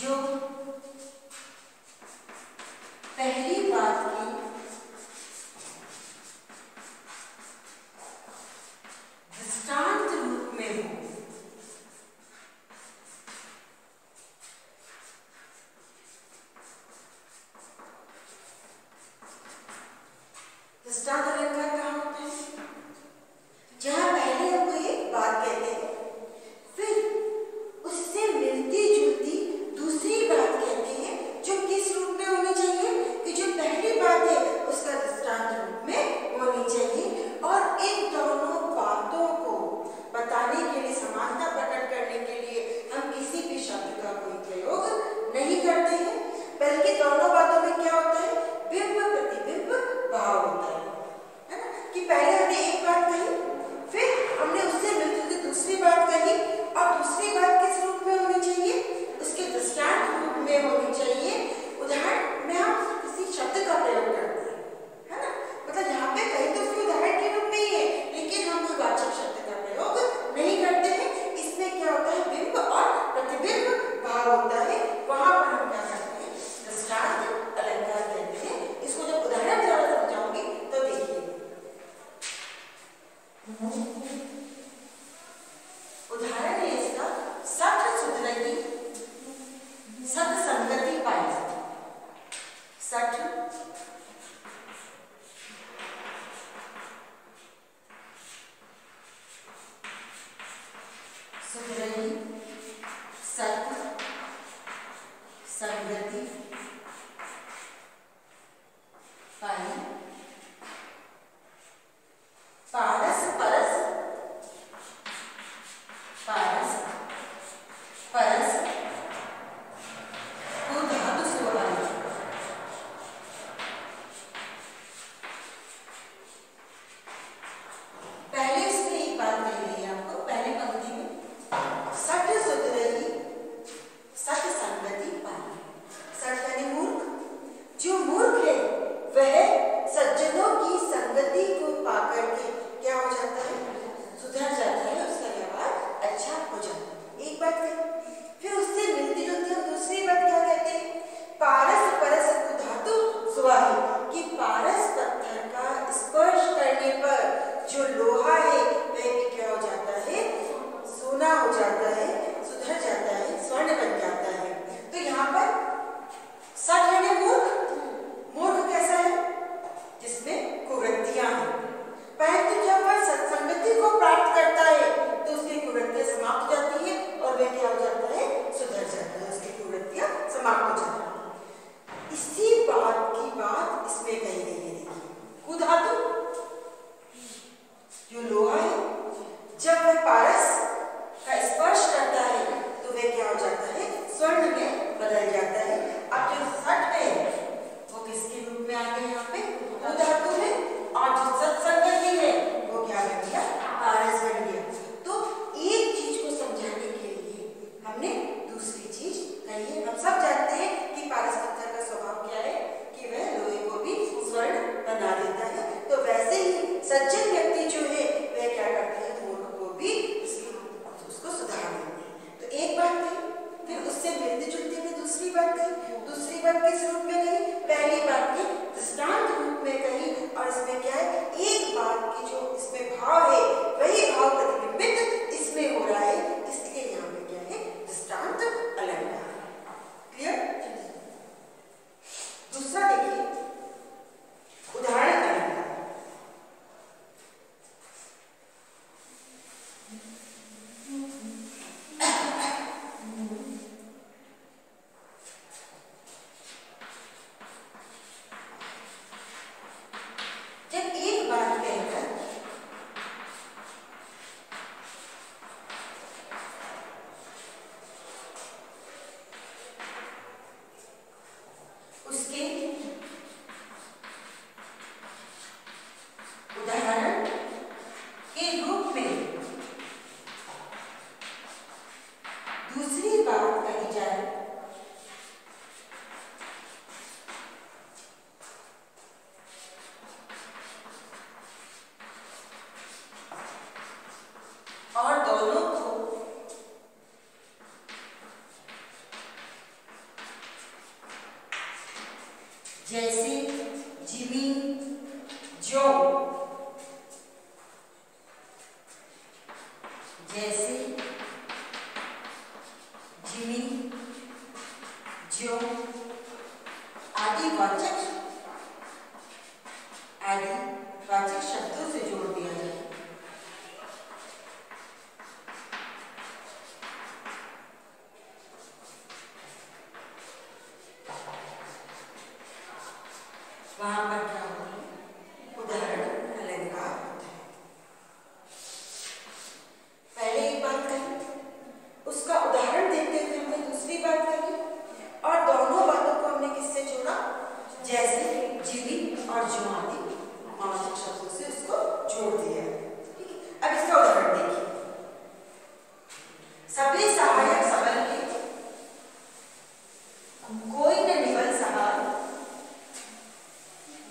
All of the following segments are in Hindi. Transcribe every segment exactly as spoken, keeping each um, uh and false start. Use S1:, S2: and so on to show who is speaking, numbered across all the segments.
S1: जो पहली बात की दृष्टांत रूप में हो, दृष्टांत अलंकार कहाँ होता है? जहां पहले हम कोई एक बात कहते हैं, फिर उससे मिलती जुलती दूसरी बात कहते हैं, जो किस रूप में होनी चाहिए कि जो पहली बात है उसका दृष्टांत रूप में होनी चाहिए। और इन दोनों बातों को बताने के लिए, समानता प्रकट करने के लिए हम किसी भी शब्द का कोई प्रयोग नहीं करते हैं, बल्कि दोनों बातों में क्या होता है? बिंब प्रतिबिंब भाव होता है, है ना? कि पहले हमने एक बात कही, फिर हमने उससे मिलती जुलती दूसरी बात कही, और दूसरी बात किस रूप में होनी चाहिए? उसके दृष्टांत रूप में होनी चाहिए। उदाहरण में हम किसी शब्द का प्रयोग करते हैं, है ना? मतलब यहाँ पे कहीं तो उसके उदाहरण के रूप में ही है, लेकिन हम वाचक शब्द का प्रयोग नहीं करते हैं। इसमें क्या होता है? बिंब और प्रतिबिंब भाव होता है। वहां पर हम क्या करते हैं? दृष्टांत अलंकार कहते हैं। इसको जब उदाहरण द्वारा समझाऊंगी तो देखिए, उदाहरण है इसका, सठ सुधरही सत संगति पाई। सठ सुधरही सत संगति पाई। पारस परस पारस परस को धातु सुहाई। पहले इसमें एक बात कही है आपको, पहले पंक्ति में सठ सुधरही सत संगति पाई। सठ यानी मूर्ख, जो मूर्ख है वह सज्जनों की संगति को पाकर के क्या हो जाता है? सुधर जाता है, उसका व्यवहार अच्छा हो जाता है। एक बात कही, फिर उससे मिलती जुलती हम दूसरी बात क्या कहते हैं? पारस परस को धातु सुहाई, कि पारस पत्थर का स्पर्श करने पर जो लोहा है वह भी क्या हो जाता है? सोना हो जाता है, सुधर जाता है, स्वर्ण बन जाता है। तो यहाँ पर सठ यानी मूर्ख। मूर्ख कैसा है? जिसमें कुवृत्तियां हैं, परंतु जब वह सत्संगति को प्राप्त करता है तो उसकी कुवृत्तियां समाप्त हो जाती है और वह क्या हो जाता है? सुधर जाता है, उसकी कुवृत्तियां समाप्त हो जाती है। इसी बात की बात इसमें कही गई है। देखिए, कुधातु जो लोहा है, जब वह पारस का स्पर्श करता है तो वह क्या हो जाता है? स्वर्ण में बदल जाता है। अब जो सठ है वो किसके रूप में आ गए? यहाँ पे कुधातु है, और जो सत्संगति है वो क्या बन गया? पारस बन गया। तो एक चीज को समझाने के लिए हमने दूसरी चीज कही है। हम सब जानते हैं कि पारस पत्थर का स्वभाव क्या है, कि वह लोहे को भी स्वर्ण बना देता है। तो वैसे ही सज्जन व्यक्ति जो है वह क्या करते हैं? मूर्ख को भी उसको सुधार देते हैं। तो एक बात कही, फिर उससे मिलती जुलती में दूसरी बात कही। दूसरी बात किस रूप में कही? पहली बात की दृष्टांत रूप में कही। और इसमें क्या है? एक बात की जो इसमें भाव है वही भाव प्रतिबिंबित इसमें हो रहा है, इसलिए यहाँ पे क्या है? दृष्टांत अलंकार। क्लियर? दूसरा देखिए, उदाहरण अलंकार। जब एक बात कहकर उसके उदाहरण के रूप में दूसरी बात कही जाए और दोनों को जैसे जिमी, जो, जैसे जिमी, जो आदि वाचक आदि वाचक शब्दों से जोड़ दिया जाए। वहां पर क्या होता है? उदाहरण अलंकार होता है। पहले एक बात कही, उसका उदाहरण देते हुए हमने दूसरी बात कही और दोनों बातों को हमने किससे जोड़ा? जैसे जिमी और जो आदि वाचक शब्दों से उसको जोड़ दिया। ठीक है, अब इसका उदाहरण देखिए। सभी सहायक सबल के कोई न निबल सहाय,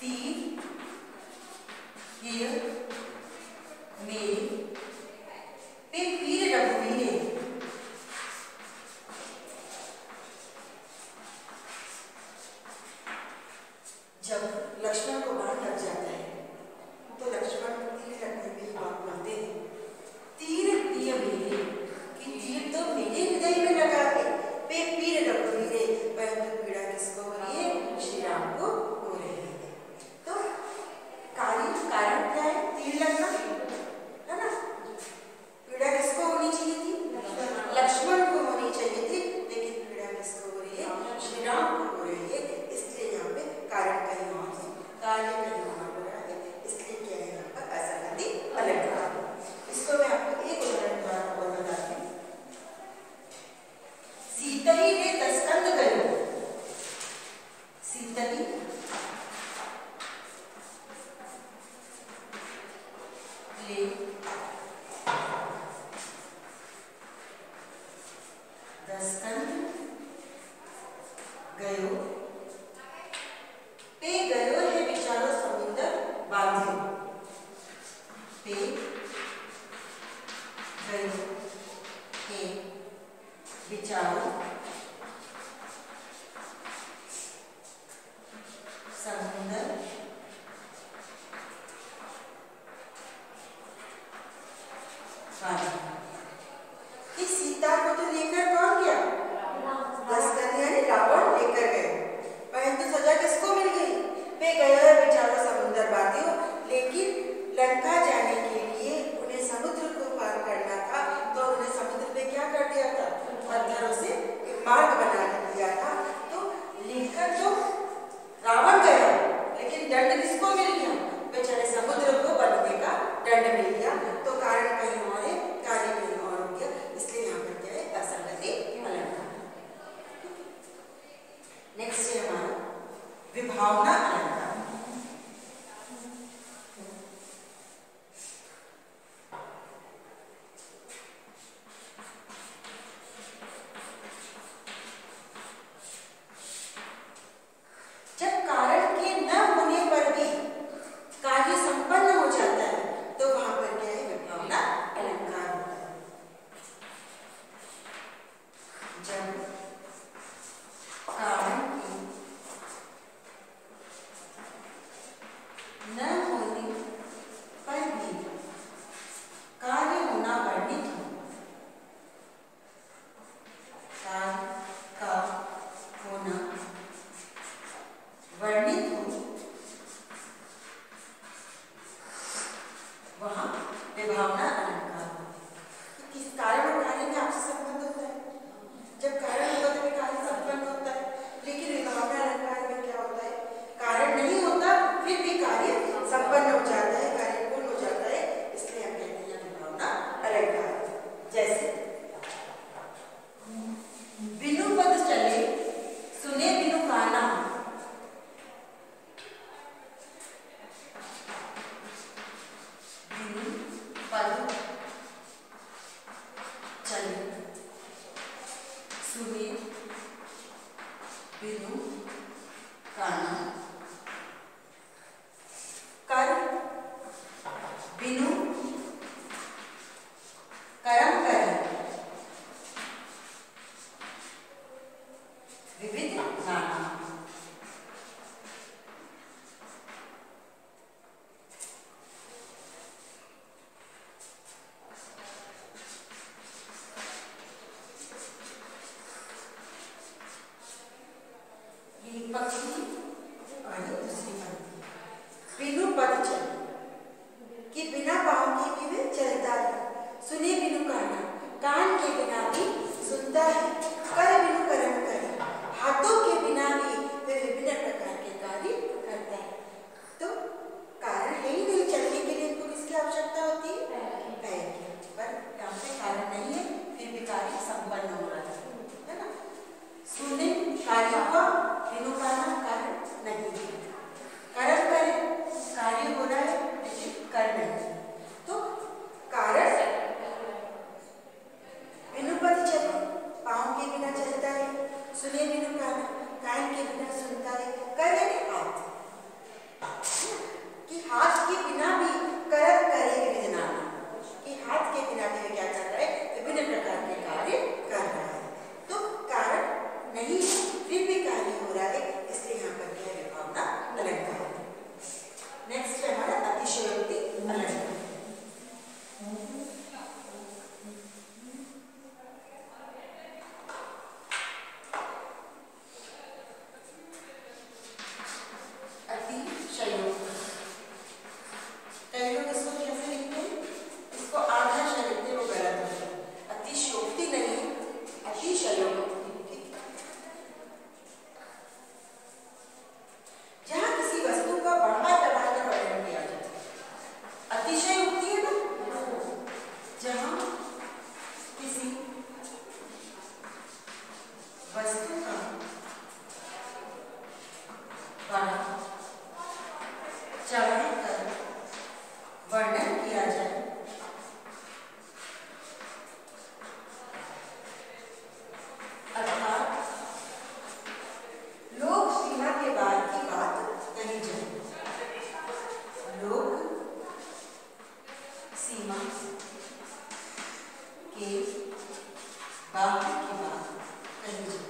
S1: तीर here मेरे पे पीर रघुवीरे। जब लक्ष्मण को बाण लग जाता है तो लक्ष्मण तीर लगने में बात बोलते हैं, तीर प्रिय मेरे, कि तीर तो मेरे हृदय में लगा है, पे पीर रघुवीरे, परंतु पीड़ा किसको हो रही है? श्री राम को हो रही है। तो कारण कारण क्या है? तीर लगना है ना। पीड़ा किसको होनी चाहिए थी? लक्ष्मण को होनी चाहिए थी, लेकिन पीड़ा किसको हो रही है? श्री राम को हो रही है। इसलिए यहाँ पे कारण कहीं और है, कार्य कहीं और हो रहा है, इसलिए क्या है यहाँ पर असंगति अलंकार। इसको मैं आपको एक उदाहरण द्वारा और बताती हूँ। सीतही रे तस्कंद गयो, सीतही ले दस्कंद गयो, पे गयो है विचारो समुद्र बांध्यो, पे गयो है विचारो समुद्र बांध्यो। इस सीता को तो लेकर कौन गया? दस्कंद यानी रावण लेकर गए, परंतु सजा किसको मिल गई? पे गया बेचारा समुद्र बांध्यो। लेकिन लंका जाने के लिए उन्हें समुद्र को पार करना था, तो उन्हें समुद्र पे क्या कर दिया था? पत्थरों से एक मार्ग बना दिया था। तो लेकर तो रावण गया, लेकिन दंड किसको मिल गया? बेचारे समुद्र को बंधने का दंड मिल गया। तो कारण कहीं और है, कार्य कहीं और हो गया। इसलिए यहाँ पर क्या है? असंगति अलंकार। नेक्स्ट है हमारा विभावना अलंकार। जब कारण के न होने पर भी कार्य संपन्न हो जाता है, तो वहां पर क्या है? विभावना अलंकार होता है। जब कारण की न होने पर भी कार्य होना वर्णित हो, कार्य का होना वर्णित हो, वहां विभावना अलंकार होता है। किस कारण और कार्य में आपसे संबंध होता है? जब कारण होगा तभी कार्य संपन्न होता है, लेकिन विभावना अलंकार में क्या होता है? कारण नहीं होता, फिर भी कार्य चाहे कर वर्णन किया जाए, अर्थात लोक सीमा के बाद की बात कही जाए। लोक सीमा के बाद की बात कही जाए।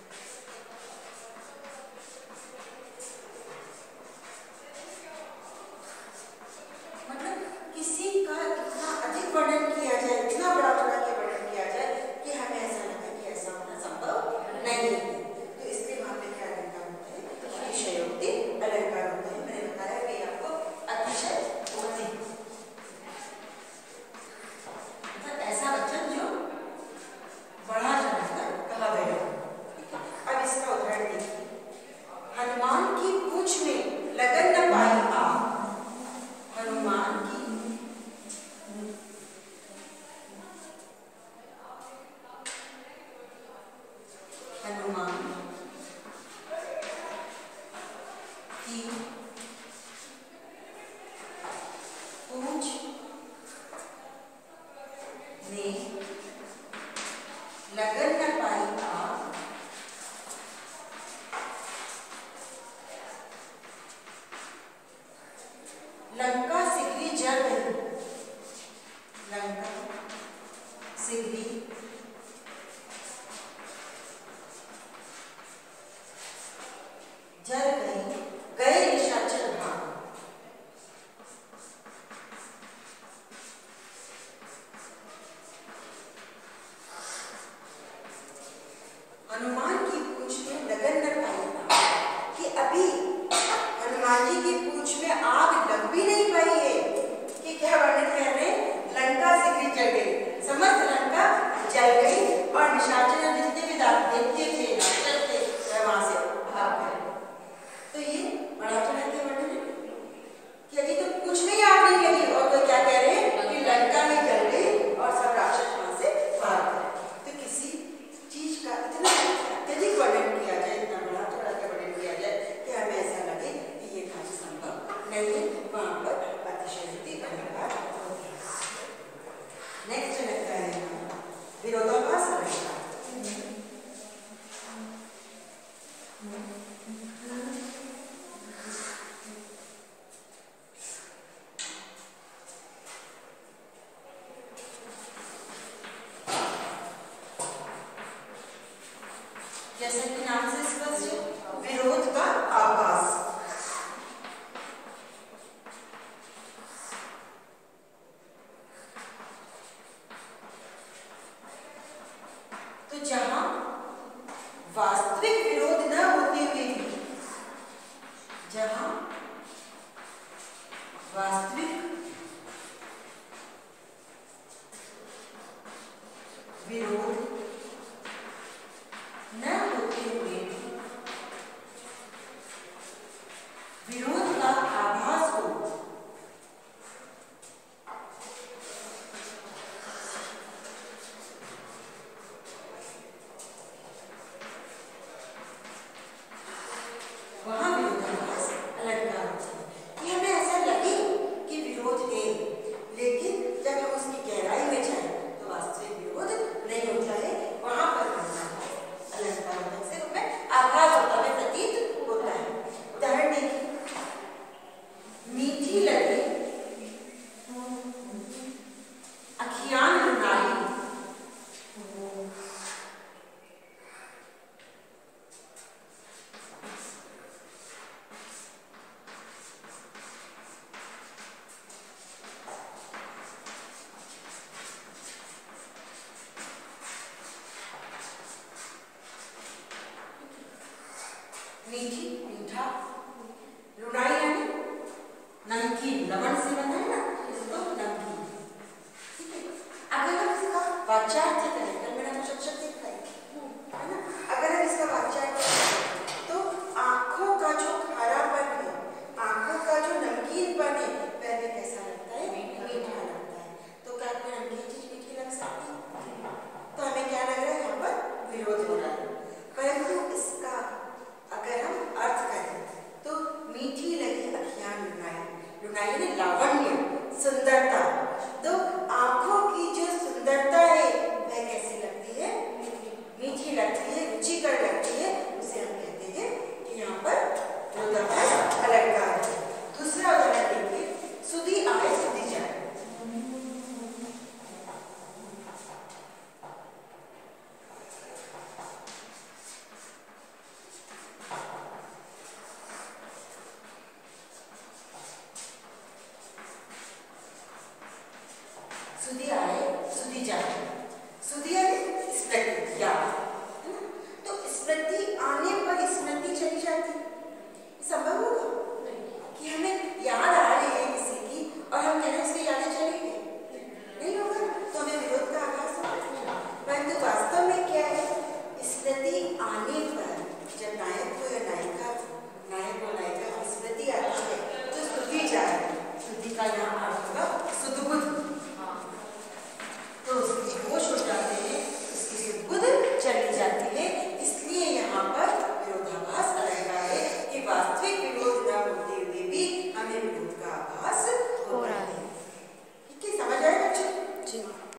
S1: मतलब किसी का इतना अधिक वर्णन किया जाए, इतना बड़ा बड़ा के वर्णन किया जाए कि हमें ऐसा लगे कि ऐसा होना संभव नहीं है। तो इसलिए वहां पे क्या अलंकार होते हैं? अतिशयोक्ति अलंकार होते हैं। मैंने बताया कि आपको अतिशयोक्ति मतलब ऐसा वचन जो बढ़ा चढ़ाकर कहा गया। ठीक है, अब इसका उदाहरण देखिए। हनुमान की पूंछ में लगन न पाई आग। हनुमान की हनुमान की पूंछ में लगन न पाई आग। लंका सिगरी जल गई। लंका सिगरी जल गई, गए निशाचर भाग। हनुमान की पूंछ में लगन न पाई कि अभी हनुमान जी की पूंछ में आग लग भी नहीं पाई है कि क्या वर्णन कर रहे हैं? लंका सिगरी जल गई, समस्त लंका जल गई और निशाचर जितने भी देवते थे, राक्षस थे, वह वहां से भाग गए। तो ये बड़ा चढ़ा के वर्णन है कि अभी तो पूंछ में ही आग नहीं लगी और तो क्या कह रहे हैं कि लंका ही जल गई और सब राक्षस वहां से भाग गए। तो किसी चीज का इतना अत्यधिक वर्णन किया जाए, इतना बड़ा चढ़ा के वर्णन किया जाए कि हमें ऐसा लगे कि ये कार्य संभव नहीं है, वहां पर अतिशयोक्ति अलंकार होती है। नेक्स्ट लगता है विरोधाभास अलंकार। जैसे कि नाम से स्पष्ट है, विरोध का आभास। तो जहां वास्तविक विरोध न होते हुए भी, जहां वास्तविक विरोध न होते हुए भी विरोध का आभास हो, वहां विरोधाभास अलंकार होता है। कि हमें ऐसा लगे कि ला यानी लावण्य, सुंदरता। तो आंखों की जो सुंदरता है वह कैसी लगती है? मीठी लगती है, रुचिकर लगती है। उसे हम कहते हैं कि यहाँ पर बोधात्मक अलंकार है। दूसरा उदाहरण देखिए, सुधी आए सुधी जाए। सुधी आए सुधी जाए। सुधिया